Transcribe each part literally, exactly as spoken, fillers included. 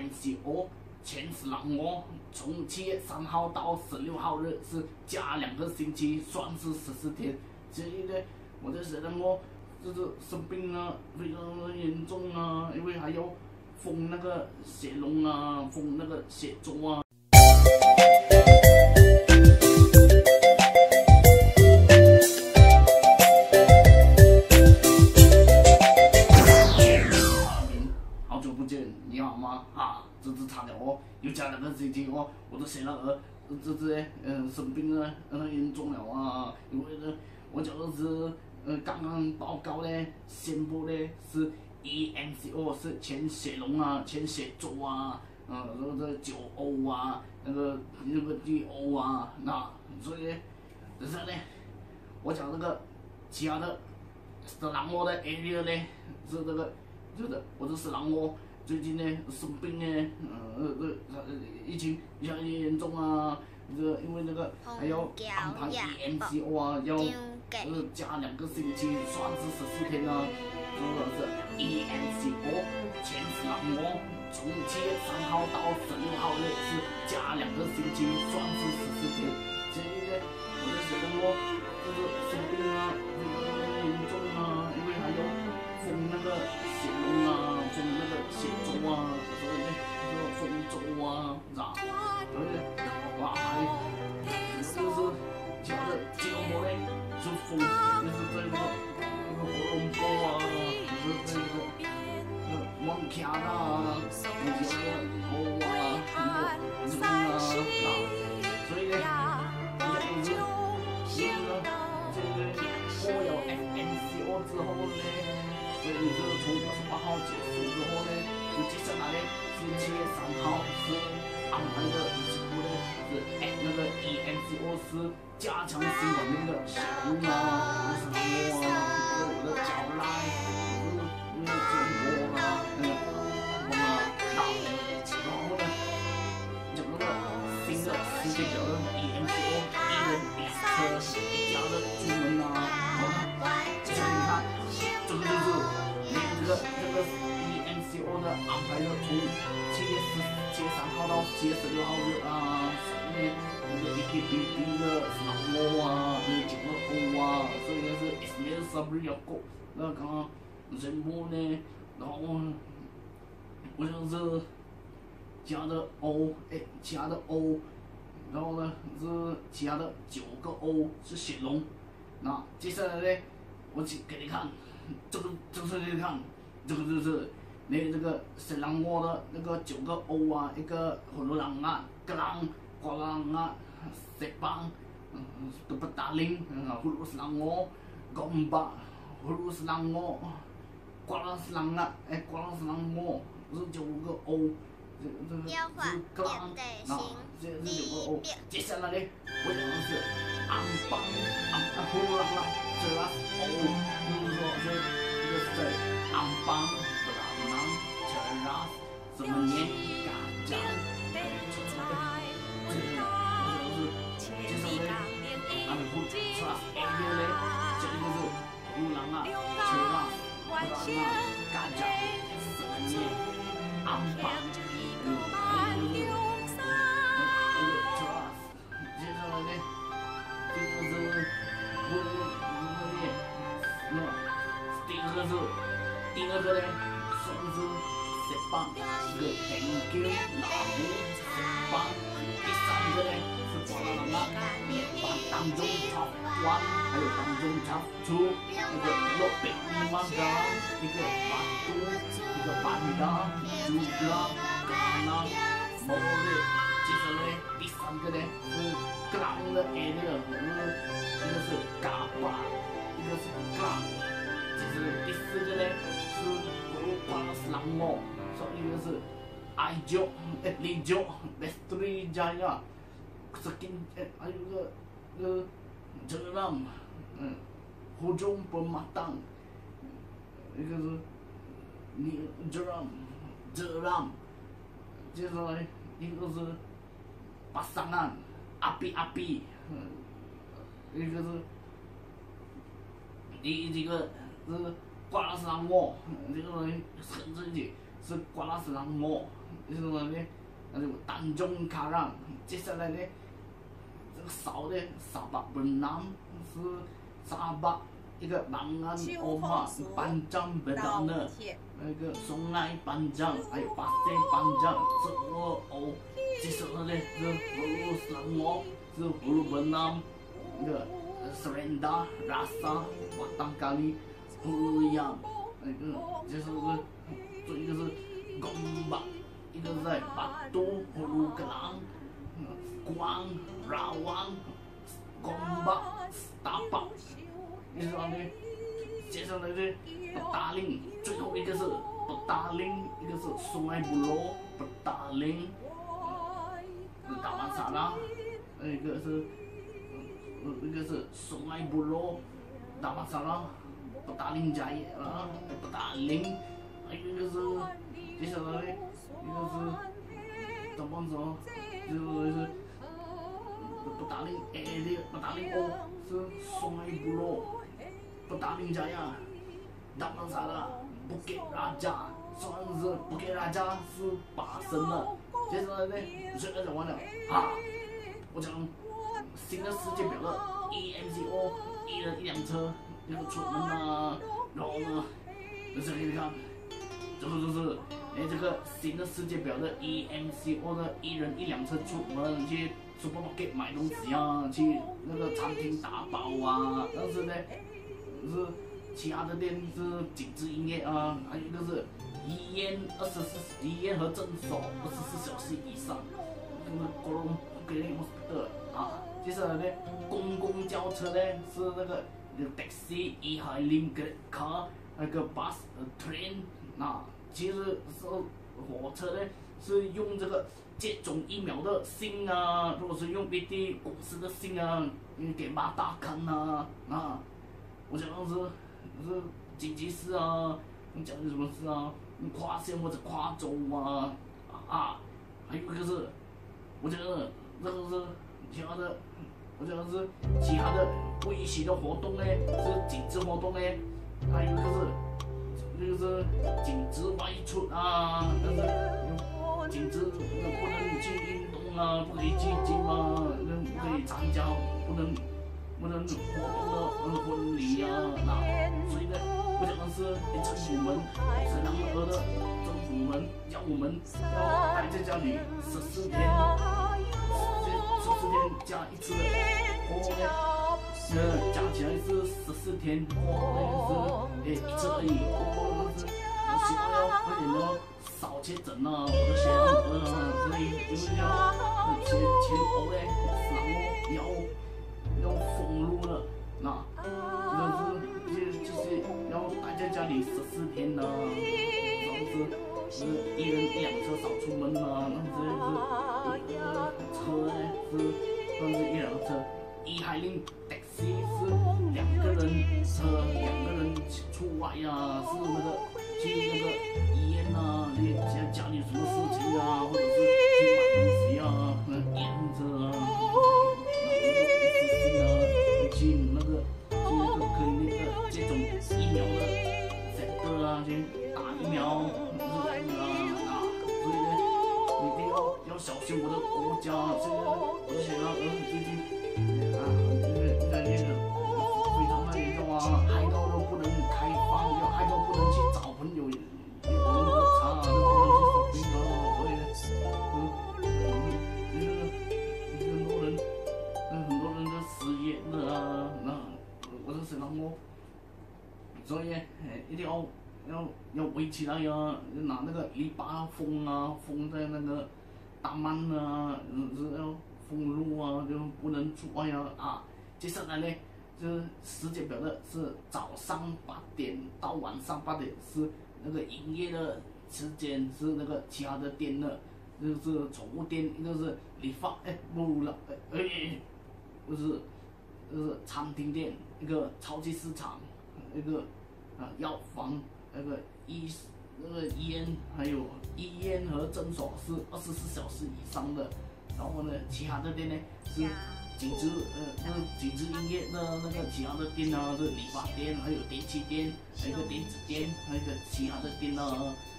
M C O 前十狼窝，从七月三号到十六号日是加两个星期，算是十四天。所以呢，我的小狼窝就是生病了，非常的严重啊，因为还要封那个血龙啊，封那个血粥啊。好久不见，你好吗？啊，这次差点哦，又加两个星期哦，我的小男儿这这嗯生病了，很严重了啊，因为呢，我就是呃刚刚报告呢，宣布呢是 E M C O 是前血龙啊，前血粥啊，嗯，这个九 O 啊，那个那个 D O 啊，那所以呢，但是呢，我讲这个其他的是狼窝的 area 呢，是这个。是的，我这是狼窝最近呢生病呢，呃呃呃疫情越来越严重啊，这个因为那个还要安排 E M C O 啊，要呃加两个星期，算是十四天啊，这个是 E M C O 前十狼窝，从七月三号到十六号日是加两个星期，算是十四天。所以呢，我的小狼窝就是生病啊，这个严重啊，因为还要封那个。血龙啊，封那个血粥啊，所以呢，这个封粥啊，啥，所以呢，哇，还就是加的结果呢，就封就是这个那个火龙果啊，就是这个呃王卡啊，那些个锅啊，那个什么啊，所以呢，就是就是这个过了 F M C O 之后呢。所以就是从二十八号结束之后呢，就接下来呢是七月三号是安排的几乎呢是哎那个 E M C O 是加强新管面的血龙啊、无死狼窝啊，就是我的脚赖，就是那个肩窝啊，那个什么啊，然后呢，整个新的新界表的 E M C O 一人一车一家的出门啊，然后呢，接下来你看。这个就是连这个这个 E M C O 的安排的，从七月十七月三号到七月十六号日啊，上面那个 B K B B 的狼窝啊，那个九个 O 啊，所以是 S M S 不是要过，那刚刚人物呢，然后我就是加的 O， 哎，其他的 O， 然后呢是其他的九个 O 是血龙，那接下来呢，我给你看。这个就是你看，这个就是你这个小狼窝的那个九个 O 啊，一个葫芦狼啊，格狼、瓜狼啊，石棒，嗯，都不打铃，嗯，葫芦是狼窝，公巴，葫芦是狼窝，瓜狼是狼啊，哎，瓜狼是狼窝，是九个 O， 这这个是格狼，那这是九个 O， 接下来呢，我讲的是安邦，安啊葫芦狼啊，这个 O。就是说，这这个是在安邦、布朗南、切拉斯、什么年、嘎江，这个这个我就是介绍的，俺们不切拉斯 area 呢，这里就是布朗啊、切拉斯、布朗南、嘎江、什么年、安邦，嗯，还有就是这个切拉斯，介绍的呢，这个是我我我的。那第二个是，第二个呢，算是石棒，一个平肩老虎石棒。第三个呢是瓜拉狼啊，把当中插弯，还有当中插出一个罗贝马达，一个马杜，一个班达，朱拉，嘎纳，莫雷。接着呢，第三个呢是格朗的 area， 这个是嘎巴。一个是嘎，其实第四个呢是葫芦瓜是狼窝，所以一个是艾脚，哎李脚 ，Lestri Jaya， skin 哎还有一个呃 Jeram， 嗯 ，Hujung Pematang， 一个是你 Jeram Jeram， 接下来一个是pasangan Api Api， 嗯，一个是。第这个是瓜拉斯狼窝，这个人很神奇， 是瓜拉斯朗莫，就是说呢，那就丹中卡让。接下来呢，这个少的沙巴本南是沙巴一个南岸欧马班长贝达呢，那个松爱班长还有巴塞班长是俄欧。接下来呢是葫芦斯朗莫是葫芦本南那个 Serenda Rasa 瓦当咖喱葫芦洋那个接下来这一个是贡巴，一个在巴都葫芦格朗。光、拉旺、贡巴、大巴，你知道呢？接下来呢，布达林，最后一个是布达林，一个是松埃布罗，布达林，达曼萨拉，一个是，一个是松埃布罗，达曼萨拉，布达林加耶啊，布达林，还有一个是，接下来呢，一个是怎么说？就是。布达林 A 的布达林 O 是松埃布罗，布达林加呀，达曼萨拉，布给拉加，算是布给拉加是八升了。接下来呢，现在讲完了啊，我讲新的世界表的 E M C O 一人一辆车，那个出门啊，然后呢，就是给你看，这个就是哎这个新的世界表的 E M C O 的一人一辆车出门去。supermarket 买东西啊，去那个餐厅打包啊，但是呢，是其他的店是禁止营业啊，还有一个是医院二十四医院和诊所二十四小时以上，那个各种不给你的啊。接下来呢，公共轿车呢是那个 taxi、e-hailing、car 那个 bus、train 啊，其实是火车呢是用这个。接种疫苗的信啊，如果是用 B D 公司的信啊，你给马大看啊，啊，我讲的是是紧急事啊，你讲的什么事啊？你跨县或者跨州啊，啊，还有一个是，我讲的这个是其他的，我讲的是其他的不允许的活动呢，是禁止活动呢，还有一个是，就是禁止外出啊，但是。禁止不能去运动啊，不可以去 gym 啊，不可以参加，不能不能活动的呃婚礼啊，那所以呢，我讲的是政府们，沈阳河的政府们叫我们要待在家里十四天，十四天加一次，然后呢，呃加起来是十四天，然后呢是诶一次而已，然后是希望要快点的。少确诊啊，我的血量高啊，所以因为要前前欧嘞，然后要要封路了，那就是就就是要待在家里十四天呢，然后是是一人一辆车少出门啊，那是是呃车嘞是算是一辆车，一海令 taxi 是两个人车两个人出外啊，是那个去那个医院啊。家家里有什么事情啊，或者是去买东西啊，那验着啊，那个去那个去那个可以那个接种疫苗的 center 啊，去打疫苗，是这样的啊，所以呢，一定要要小心我的国家，现在而且呢，呃最近啊，就是在那个非常的严重啊，害到都不能开放，要害到不能去找朋友。啊，都不能去 shopping 啊，所以呢，嗯，就是很多人，很多人都失业了啊，那我是沈阳我，所以一定要要要围起来啊，拿那个篱笆封啊，封在那个大曼啊，是要封路啊，就不能出外啊啊。接下来呢，就是时间表的是早上八点到晚上八点是那个营业的。时间是那个其他的店的，就是宠物店，一个是理发，哎不了，哎哎，就是就是餐厅店，一个超级市场，一个啊药房，那个医那个医院，还有医院和诊所是二十四小时以上的，然后呢，其他的店呢是禁止呃就是禁止营业的那个其他的店啊，是理发店，还有电器店，还有一个电子店，还有一个其他的店啊。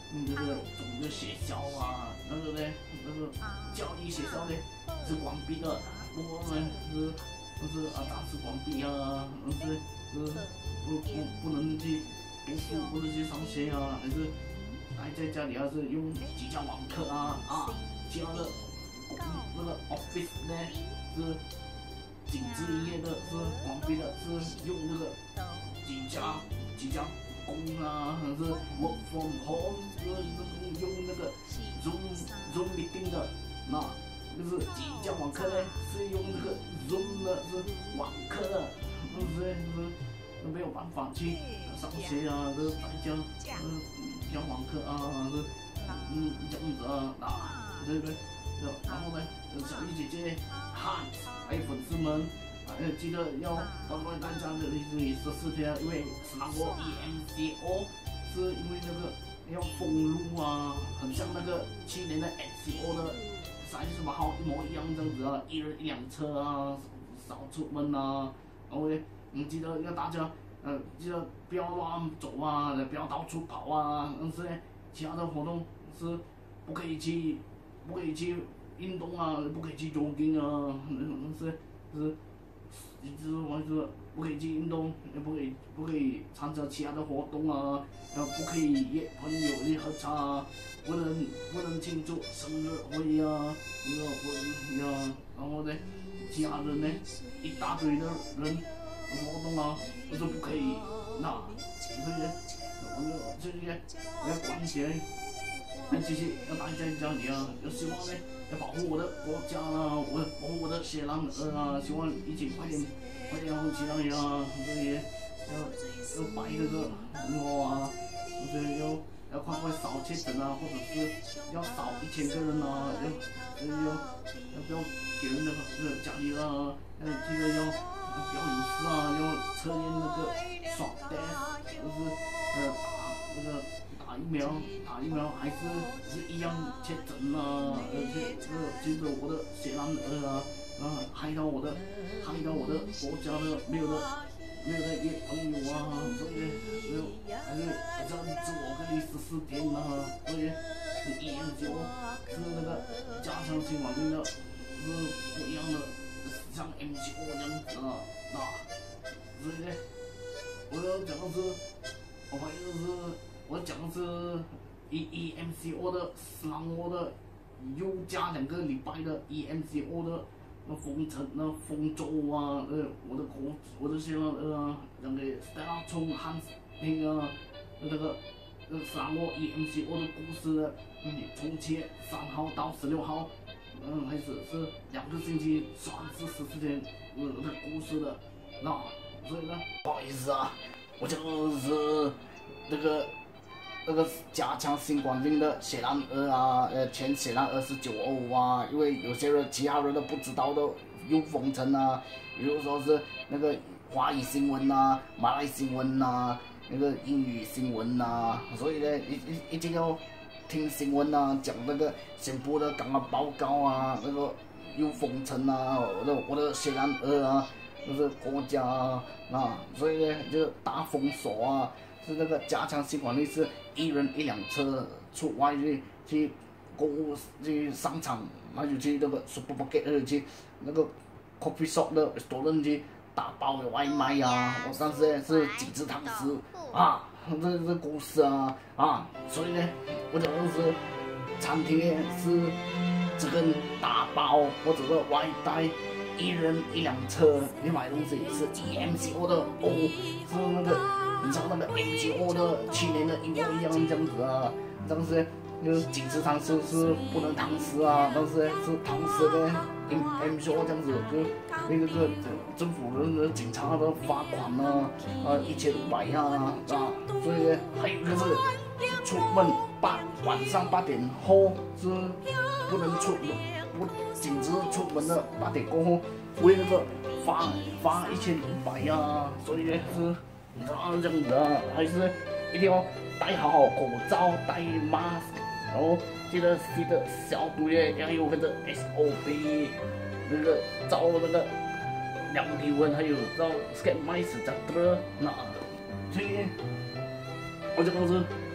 嗯，这个总的学校啊，那个呢，那个教育学校呢是关闭的，不过呢是就是啊暂时关闭啊，是是不不不能去读书，不能去上学啊，还是待在家里还是用居家网课啊啊，其他的工那个 office 呢是禁止营业的，是关闭的，是用那个居家居家。工啊，还是 work from home， 是用那个 Zoom Zoom meeting 的，那就是居家网课呢，是用这个 Zoom 的，是网课的，是不是？是没有办法去上学啊，这在家嗯讲网课啊，是嗯这样子啊，啊对不对？然后呢，小丽姐姐、汉还有粉丝们。呃，记得要关关大家的注意十四天，因为斯兰国 E M C O 是因为那个要封路啊，很像那个去年的 S C O 的三十八号一模一样这样子啊，一人一辆车啊，少出门啊，然后呢，你记得要大家呃记得不要乱走啊，不要到处跑啊，但是呢，其他的活动是不可以去，不可以去运动啊，不可以去 jogging 啊，但是是。就是我说不可以去运动，也不可以不可以参加其他的活动啊，然后不可以约朋友去喝茶啊，不能不能庆祝生日会啊，那个婚礼啊，然后呢，其他人呢一大堆的人活动啊，都是不可以，那这些我就这些我要管起来，那这些要待在家里啊，要希望呢。要保护我的国家啦，我保护我的雪兰莪啊！希望一起快点，快点好起来呀！所以要要摆那个我啊，或者要要快快扫确诊啊，或者是要扫一千个人啊，要要要不要给人的呃家里啊，要记得要不要有事啊，要测验那个刷 test， 就是呃打那个。打疫苗，打疫苗还是是一样确诊啊，而且这个就是我的雪兰莪啊，啊害到我的，害到我的国家的没有的没有的一些朋友啊，所以没有还是还是要自我隔离十四天啊，所以E M C O是那个加强新冠病的，是不一样的，像 M C O 这样子啊，那所以呢，我要讲的是，我发现就是。我讲的是 E E M C O 的斯兰国的，又加两个礼拜的 E M C O 的那封城、那封州啊，呃，我的国，我的雪兰莪啊，两个 Stella 冲汉那个那个那斯兰国 E M C O 的故事，嗯，从七月三号到十六号，嗯，还是是两个星期，算是十四天呃的故事的，那所以呢，不好意思啊，我就是那个。那个加强新冠病的雪兰莪啊，呃，全雪兰莪是九二五啊，因为有些人其他人都不知道的，又封城啊，比如说是那个华语新闻呐、马来新闻呐、那个英语新闻呐，所以呢，一一一定要听新闻啊，讲那个宣布的刚刚报告啊，那个又封城啊，我的我的雪兰莪啊，就是国家啊，啊，所以呢就大封锁啊。是那个加强新管理，是一人一辆车出外去去购物去商场，那就去那个 supermarket 去那个 coffee shop 的 restaurant 去打包的外卖呀。我当时是几只汤匙啊，这这故事啊啊，所以呢，我讲的是餐厅是这个打包或者是外带。一人一辆车，你买东西是 E M C O 的哦，是那个，你像那个 M C O 的去年的一模一样这样子啊，但是就是警示汤匙是不能堂食啊，但是是堂食的 M M C O 这样子，就那个个政府的警察的罚款啊，啊一千五百啊，啊，所以呢还有一个是出门八晚上八点后是不能出门。我禁止出门的八点过后，为那个罚罚一千五百呀，所以呢是啊这样子啊，还是一定要戴好好口罩，戴 mask， 然后记得记得消毒液要有那个 S O P， 那个照那个量体温，还有照 scan 麦斯这样的那，所以我这个是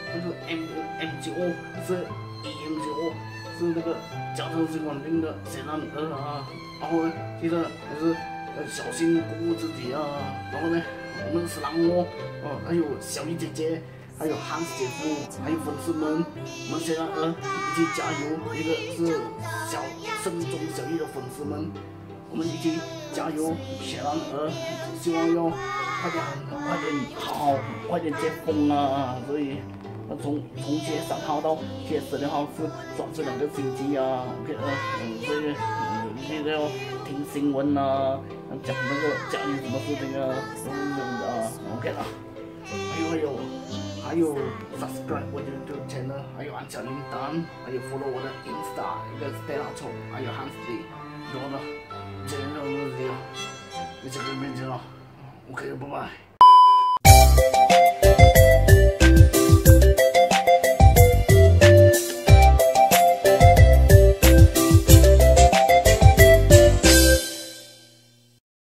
这个 M M 九是 E M 九是那个甲状腺管病的血栓儿啊，然后呢，记得还是呃小心顾自己啊，然后呢，我们是狼哦，哦，还有小鱼姐姐。 还有汉斯姐夫，还有粉丝们，我们血栓儿一起加油！一个是小慎中小艺的粉丝们，我们一起加油！血栓儿，希望要快点、快点好、快点解封啊！所以，从从七月三号到七月十六号是算是两个星期啊。OK 啊，嗯，所以嗯，记得要听新闻啊，讲那个家里什么事情啊，都是这样的啊。OK 了，还有还有。 还有 subscribe 我的 YouTube channel， 还有按小铃铛，还有 follow 我的 Insta， 一个 Stella 丑，还有 Hansley， 然后呢，这样的东西啊，你这个面见了 ，OK， 拜拜。